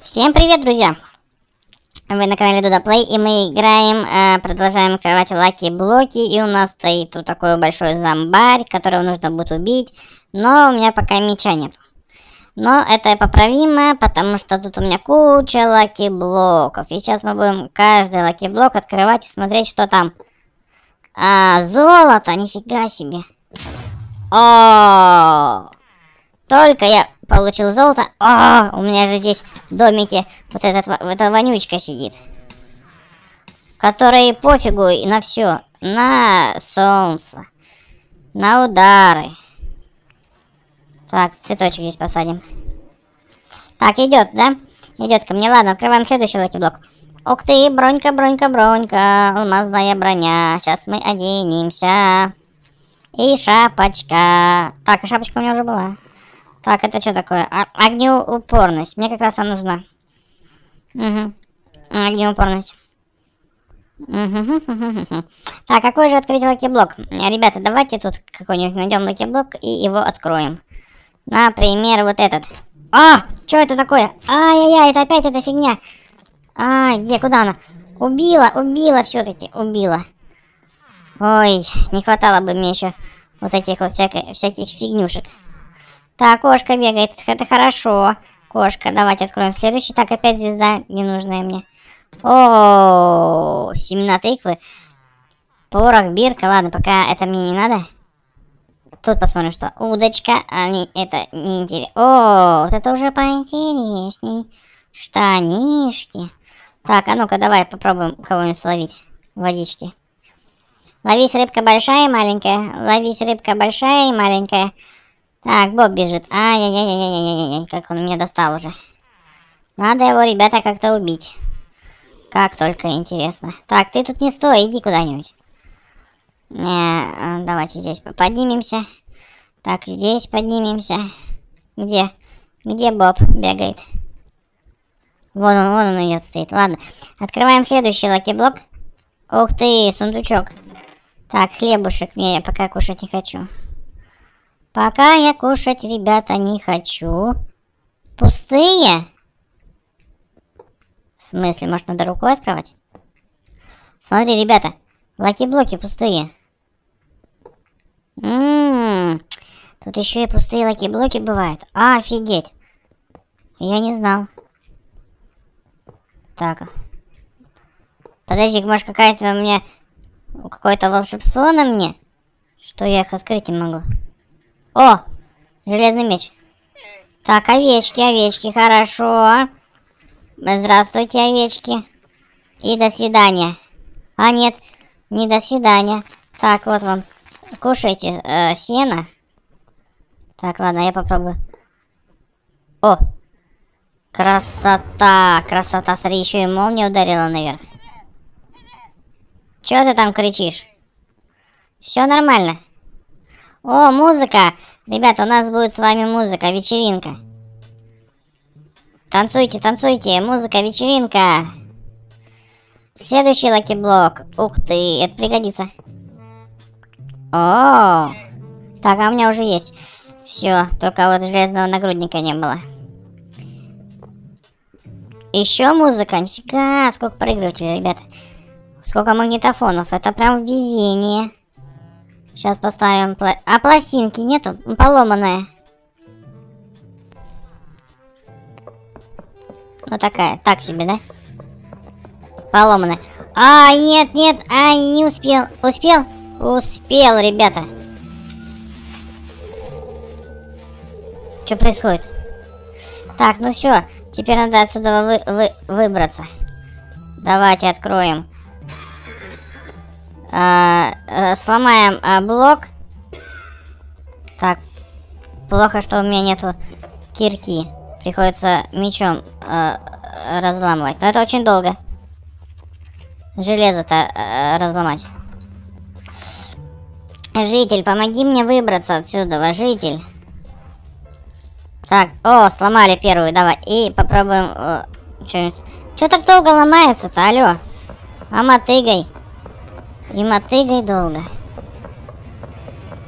Всем привет, друзья! Вы на канале Дуда Плей, и мы играем, продолжаем открывать лаки-блоки, и у нас стоит тут такой большой зомбарь, которого нужно будет убить, но у меня пока меча нет. Но это поправимо, потому что тут у меня куча лаки-блоков, и сейчас мы будем каждый лаки-блок открывать и смотреть, что там. Золото, нифига себе! Только я получил золото. У меня же здесь в домике вот эта вонючка сидит. Которой пофигу и на все. На солнце. На удары. Так, цветочек здесь посадим. Так, идет, да? Идет ко мне. Ладно, открываем следующий лаки-блок. Ух ты, бронька, бронька, бронька. Алмазная броня. Сейчас мы оденемся. И шапочка. Так, шапочка у меня уже была. Так, это что такое? Огнеупорность. Мне как раз она нужна. Угу. Огнеупорность. Так, какой же открыть лаки-блок? Ребята, давайте тут какой-нибудь найдем лаки-блок и его откроем. Например, вот этот. Что это такое? Ай-яй-яй, это опять эта фигня. Где, куда она? Убила все-таки, убила. Ой, не хватало бы мне еще вот этих вот всяких фигнюшек. Так, кошка бегает, это хорошо. Кошка, давайте откроем следующий. Так, опять звезда ненужная мне. Семена тыквы. Порох, бирка. Ладно, пока это мне не надо. Тут посмотрим, что. Удочка. Это не интересно. Вот это уже поинтересней. Штанишки. Так, а ну-ка, давай попробуем кого-нибудь словить. Водички. Ловись, рыбка большая и маленькая. Ловись, рыбка большая и маленькая. Так, Боб бежит. Ай-яй-яй-яй-яй-яй, как он меня достал уже. Надо его, ребята, как-то убить. Как только интересно. Так, ты тут не стой, иди куда-нибудь. Давайте здесь поднимемся. Так, здесь поднимемся. Где? Где Боб бегает? Вон он идет, стоит. Ладно, открываем следующий лаки-блок. Ух ты, сундучок. Так, хлебушек мне я пока кушать не хочу. Пока я кушать, ребята, не хочу. Пустые? В смысле, может, надо рукой открывать? Смотри, ребята, лаки-блоки пустые. Тут еще и пустые лаки-блоки бывают. Офигеть. Я не знал. Так. Подожди, может, какая-то у меня... Какое-то волшебство на мне? Что я их открыть не могу. Железный меч. Так, овечки, хорошо. Здравствуйте, овечки. И до свидания. Нет, не до свидания. Так, вот вам. Кушайте сено. Так, ладно, я попробую. Красота, красота. Смотри, еще и молния ударила наверх. Че ты там кричишь? Все нормально. Музыка! Ребята, у нас будет с вами музыка, вечеринка. Танцуйте, танцуйте, музыка, вечеринка. Следующий лаки-блок. Ух ты, это пригодится. Так, а у меня уже есть. Все, только вот железного нагрудника не было. Еще музыка, нифига, сколько проигрывателей, ребята. Сколько магнитофонов, это прям везение. Сейчас поставим... пластинки нету? Поломанная. Ну такая, так себе, да? Поломанная. Нет, не успел. Успел? Успел, ребята. Что происходит? Так, ну все. Теперь надо отсюда выбраться. Давайте откроем. Сломаем блок. Так, плохо, что у меня нету кирки. Приходится мечом разламывать. Но это очень долго. Железо-то разломать. Житель, помоги мне выбраться отсюда, житель. Так, сломали первую, давай. И попробуем... Что так долго ломается-то, алло? Мотыгай. И мотыгай долго.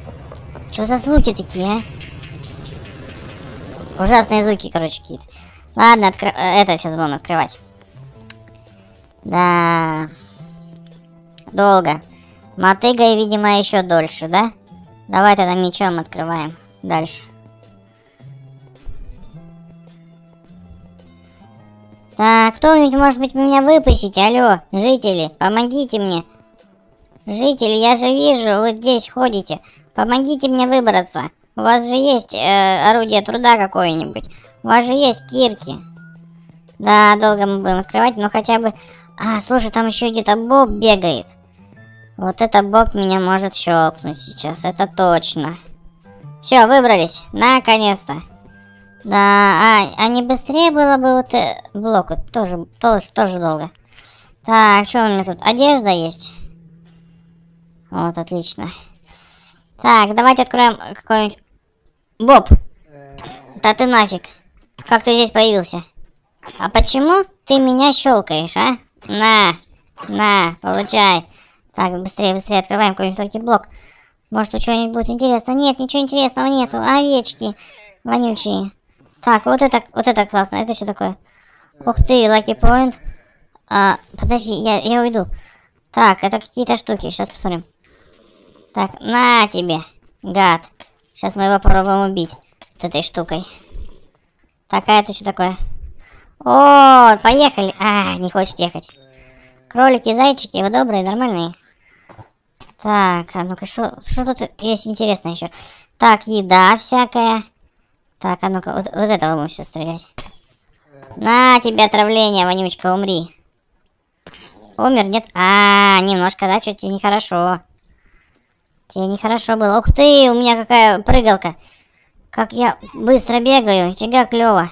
Что за звуки такие, а? Ужасные звуки, короче, какие-то. Ладно, это сейчас будем открывать. Да. Долго. Мотыгой, видимо, еще дольше, да? Давай тогда мечом открываем. Дальше. Так, кто-нибудь, может быть, меня выпустите? Алло, жители, помогите мне. Жители, я же вижу, вы здесь ходите. Помогите мне выбраться. У вас же есть орудие труда какое-нибудь. У вас же есть кирки. Да, долго мы будем открывать, но хотя бы... А, слушай, там еще где-то Боб бегает. Вот это Боб меня может щелкнуть сейчас, это точно. Все, выбрались, наконец-то. Да, а не быстрее было бы вот блок, вот тоже долго. Так, что у меня тут? Одежда есть. Вот, отлично. Так, давайте откроем какой-нибудь... Боб! Да ты нафиг. Как ты здесь появился? А почему ты меня щелкаешь, а? На, получай. Так, быстрее открываем какой-нибудь лаки-блок. Может, тут что-нибудь будет интересно? Нет, ничего интересного нету. Овечки вонючие. Так, вот это классно. Это что такое? Ух ты, лаки-поинт. Подожди, я уйду. Так, это какие-то штуки. Сейчас посмотрим. Так, на тебе, гад. Сейчас мы его попробуем убить. Вот этой штукой. Так, а это что такое? О, поехали. Не хочет ехать. Кролики, зайчики, вы добрые, нормальные. Так, а ну-ка, что тут есть интересно еще? Так, еда всякая. Так, а ну-ка, вот этого будем сейчас стрелять. На тебе отравление, вонючка, умри. Умер, нет? Немножко, да, что-то тебе нехорошо. Тебе нехорошо было. Ух ты, у меня какая прыгалка. Как я быстро бегаю, фига клево.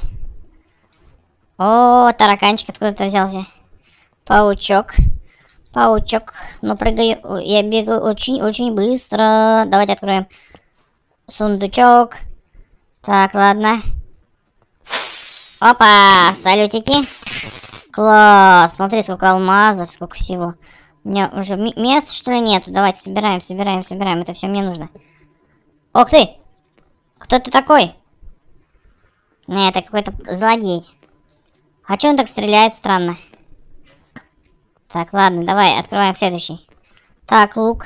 О, тараканчик откуда-то взялся. Паучок. Ну, прыгаю, я бегаю очень быстро. Давайте откроем сундучок. Так, ладно. Опа, салютики. Класс, смотри, сколько алмазов, сколько всего. У меня уже мест, что ли, нету. Давайте собираем. Это все мне нужно. Ух ты! Кто ты такой? Не, это какой-то злодей. А че он так стреляет странно? Так, ладно, давай, открываем следующий. Так, лук.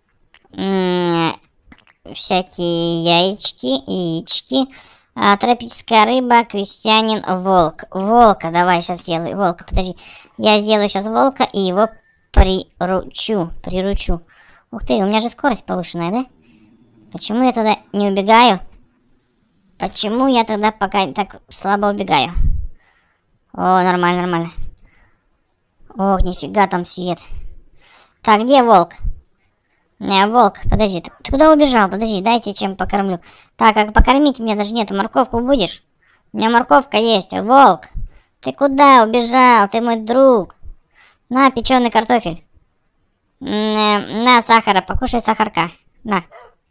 Всякие яички. Тропическая рыба, крестьянин, волк. Волка, давай сейчас сделаю. Волка, подожди. Я сделаю сейчас волка и его приручу. Ух ты, у меня же скорость повышенная, да? Почему я тогда не убегаю? Почему я тогда пока так слабо убегаю? О, нормально. Ох, нифига там свет. Так, где волк? Волк, подожди, ты куда убежал? Подожди, дайте чем покормлю. Так, как покормить мне даже нету, морковку будешь? У меня морковка есть, волк. Ты куда убежал? Ты мой друг. На, печеный картофель. На, сахара, покушай сахарка. На,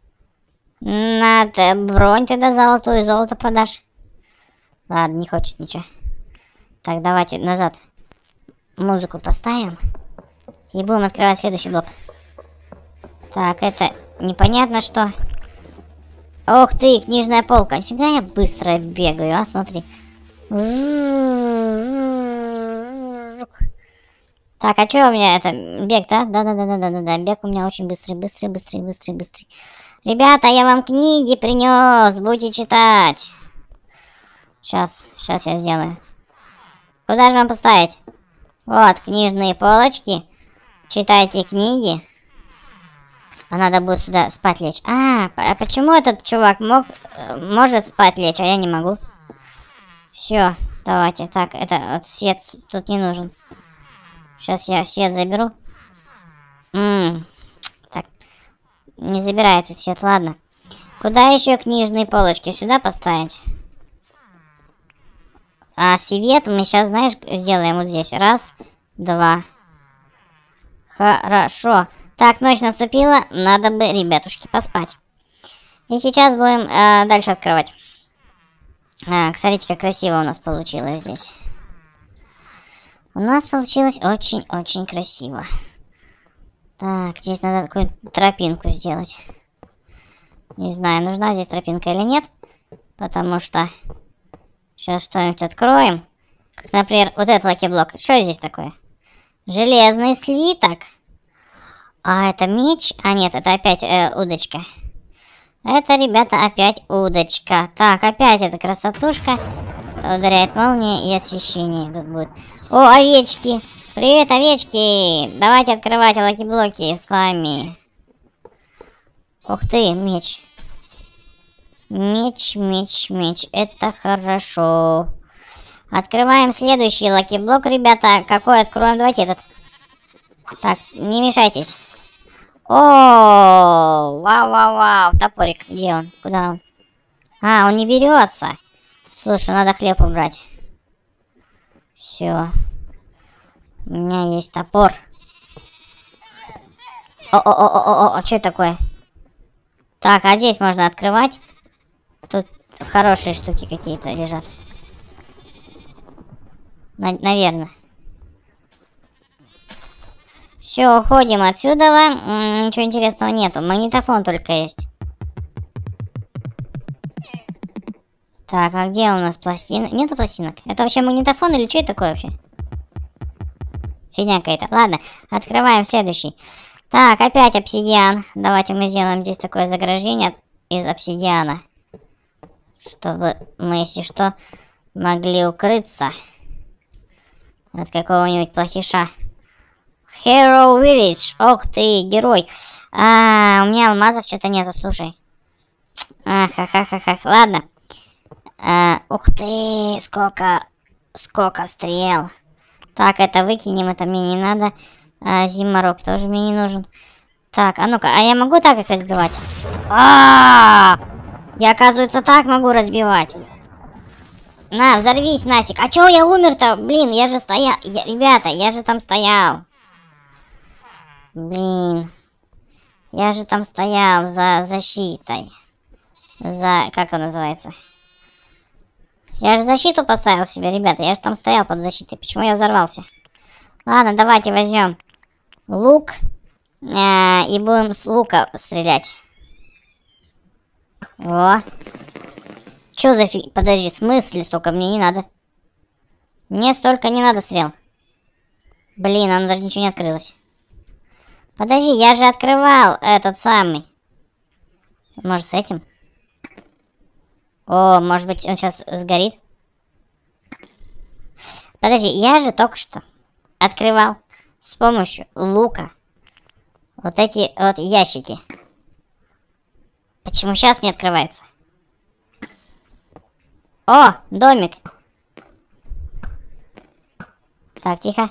ты бронь тогда золотую, золото продашь. Ладно, не хочет ничего. Так, давайте назад музыку поставим. И будем открывать следующий блок. Так, это непонятно что. Ох ты, книжная полка. Нифига я быстро бегаю, смотри. Так, а что у меня это? Бег, да? Да. Бег у меня очень быстрый. Ребята, я вам книги принес. Будете читать. Сейчас я сделаю. Куда же вам поставить? Вот, книжные полочки. Читайте книги. А надо будет сюда спать лечь. А почему этот чувак может спать лечь, а я не могу? Все, давайте. Так, это вот свет тут не нужен. Сейчас я свет заберу. Так, не забирается свет, ладно. Куда еще книжные полочки? Сюда поставить? А свет мы сейчас, знаешь, сделаем вот здесь. Раз, два. Хорошо. Так, ночь наступила, надо бы, ребятушки, поспать. И сейчас будем дальше открывать. Смотрите, как красиво у нас получилось здесь. У нас получилось очень красиво. Так, здесь надо какую-нибудь тропинку сделать. Не знаю, нужна здесь тропинка или нет. Потому что Сейчас что-нибудь откроем. Как, например, вот этот лаки-блок. Что здесь такое? Железный слиток. А это меч? А нет, это опять удочка. Это, ребята, опять удочка. Так, опять эта красотушка. Ударяет молния и освещение тут будет. О, овечки! Привет, овечки! Давайте открывать лаки-блоки с вами. Ух ты, меч. Меч, меч, меч. Это хорошо. Открываем следующий лаки-блок, ребята. Какой откроем? Давайте этот. Так, не мешайтесь. О, вау-вау-вау. Топорик. Где он? Куда он? А, он не берется. Слушай, надо хлеб убрать. Все. У меня есть топор. О, что это такое? Так, а здесь можно открывать. Тут хорошие штуки какие-то лежат. Наверное. Все, уходим отсюда. Ничего интересного нету. Магнитофон только есть. Так, а где у нас пластины? Нету пластинок? Это вообще магнитофон или что это такое вообще? Фигня какая-то. Ладно, открываем следующий. Так, опять обсидиан. Давайте мы сделаем здесь такое заграждение из обсидиана. Чтобы мы, если что, могли укрыться от какого-нибудь плохиша. Hero Village. Ох ты, герой. У меня алмазов что-то нету, слушай. Ха-ха-ха-ха. Ладно. Ух ты, сколько стрел. Так, это выкинем, это мне не надо. Зиморок тоже мне не нужен. Так, а ну-ка, а я могу так их разбивать? Я, оказывается, так могу разбивать. На, взорвись нафиг. А чё я умер-то? Блин, я же стоял. Ребята, я же там стоял. Блин. Я же там стоял за защитой. Как он называется? Я же защиту поставил себе, ребята. Я же там стоял под защитой. Почему я взорвался? Ладно, давайте возьмем лук. И будем с лука стрелять. О. Чё за фиг? Подожди, в смысле столько? Мне не надо. Мне столько не надо стрел. Блин, оно даже ничего не открылось. Подожди, я же открывал этот самый. Может, с этим? О, может быть, он сейчас сгорит. Подожди, я же только что открывал с помощью лука вот эти вот ящики. Почему сейчас не открываются? О, домик. Так, тихо.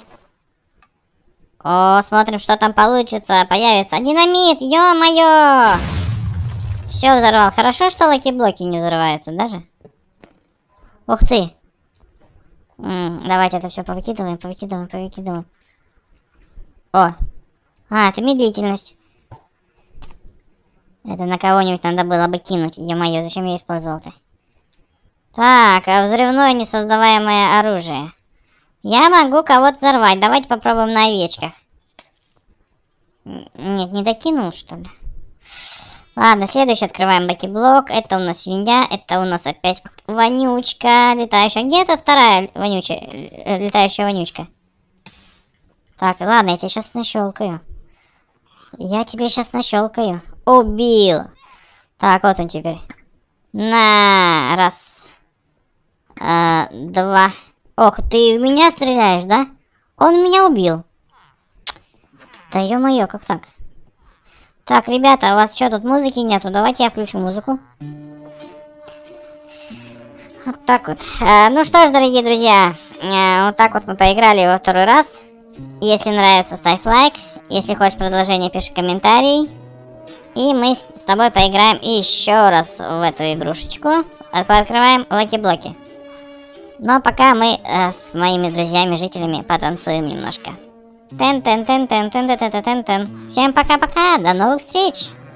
О, смотрим, что там получится. Появится динамит, ё-моё! Все взорвал. Хорошо, что лаки-блоки не взрываются даже. Ух ты. Давайте это все повыкидываем. О. Это медлительность. Это на кого-нибудь надо было бы кинуть. Ё-моё, зачем я использовал-то? Так, а взрывное несоздаваемое оружие. Я могу кого-то взорвать. Давайте попробуем на овечках. Нет, не докинул, что ли? Ладно, следующий открываем лаки-блок. Это у нас свинья. Это у нас опять вонючка летающая. Где эта вторая летающая вонючка? Так, ладно, я тебя сейчас нащелкаю. Убил. Так, вот он теперь. На, раз. Два. Ох, ты в меня стреляешь, да? Он меня убил. Да ё-моё, как так? Так, ребята, у вас что, тут музыки нету? Давайте я включу музыку. Вот так вот. Ну что ж, дорогие друзья, вот так вот мы поиграли во второй раз. Если нравится, ставь лайк. Если хочешь продолжение, пиши комментарий. И мы с тобой поиграем еще раз в эту игрушечку. Пооткрываем лаки-блоки. Но пока мы с моими друзьями-жителями потанцуем немножко. Всем пока-пока, до новых встреч!